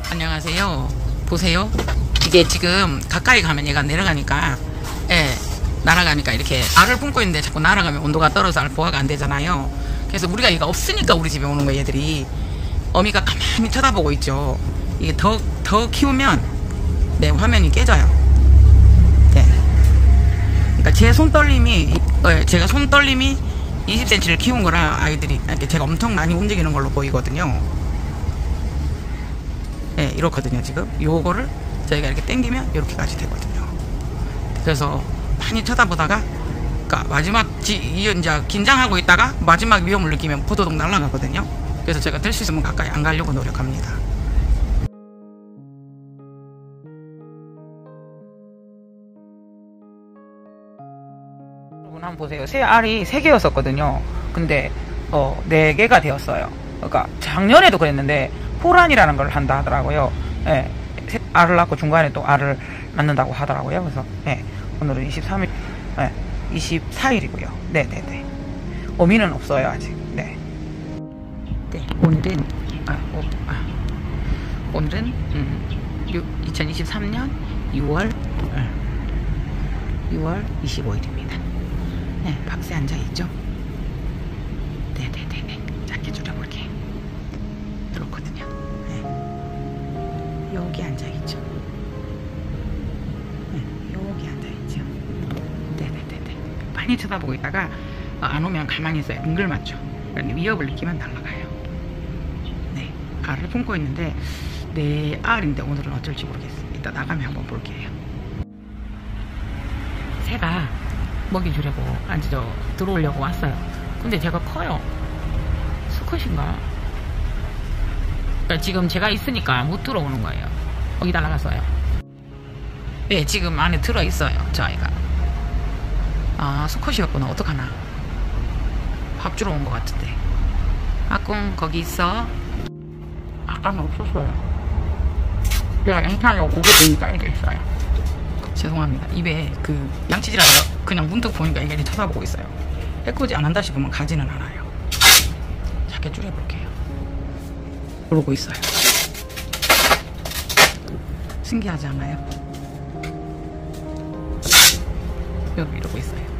안녕하세요. 보세요. 이게 지금 가까이 가면 얘가 내려가니까, 예, 날아가니까 이렇게 알을 품고 있는데 자꾸 날아가면 온도가 떨어져서 알 보호가 안 되잖아요. 그래서 우리가 얘가 없으니까 우리 집에 오는 거예요, 얘들이. 어미가 가만히 쳐다보고 있죠. 이게 더 키우면, 네, 화면이 깨져요. 네. 그러니까 제 손떨림이, 제가 손떨림이 20cm를 키운 거라 아이들이, 이렇게 제가 엄청 많이 움직이는 걸로 보이거든요. 네, 이렇거든요, 지금. 요거를 저희가 이렇게 당기면 이렇게까지 되거든요. 그래서 많이 쳐다보다가, 그러니까 마지막, 이제 긴장하고 있다가 마지막 위험을 느끼면 부도덕 날아가거든요. 그래서 제가 될 수 있으면 가까이 안 가려고 노력합니다. 여러분 한번 보세요. 새 알이 3개였었거든요. 근데 4개가 되었어요. 그러니까 작년에도 그랬는데 포란이라는 걸 한다 하더라고요. 예, 알을 낳고 중간에 또 알을 낳는다고 하더라고요. 그래서 예, 오늘은 23일, 예, 24일이고요. 네네네. 어미는 없어요 아직. 네. 네, 오늘은 2023년 6월 25일입니다. 네, 박스에 앉아있죠? 네네네네. 작게 줄여볼게요. 그렇거든요. 네. 여기 앉아있죠? 네, 여기 앉아있죠? 네네네네. 많이 쳐다보고 있다가 안 오면 가만히 있어요. 뭉글맞죠? 위협을 느끼면 날아가요. 네, 알을 품고 있는데 내 알인데 오늘은 어쩔지 모르겠어요. 이따 나가면 한번 볼게요. 새가 먹이 주려고 들어오려고 왔어요. 근데 제가 커요. 수컷인가? 그러니까 지금 제가 있으니까 못 들어오는 거예요. 거기다 나갔어요. 네, 지금 안에 들어있어요, 저 아이가. 아, 수컷이었구나. 어떡하나. 밥 주러 온 것 같은데. 아꿍, 거기 있어. 아까는 없었어요. 내가 양탄하고 고개 보니까 이렇게 있어요. 죄송합니다. 입에 양치질하다가 그냥 문득 보니까 이게 쳐다보고 있어요. 해코지 안 한다 싶으면 가지는 않아요. 작게 줄여볼게요. 그러고 있어요. 신기하지 않아요? 여기 이러고 있어요.